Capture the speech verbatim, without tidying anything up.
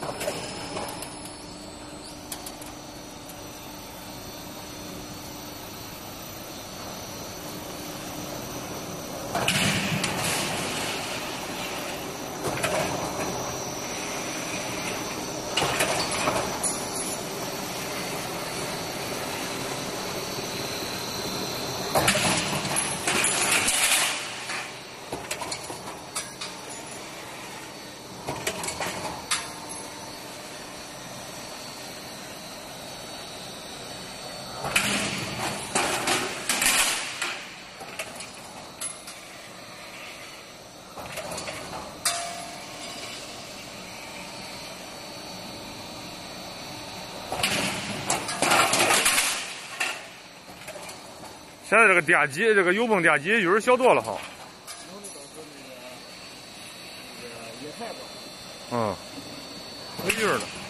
现在这个电机，这个油泵电机油小多了哈。 用的都是那个那个液态的。 嗯，没劲儿了。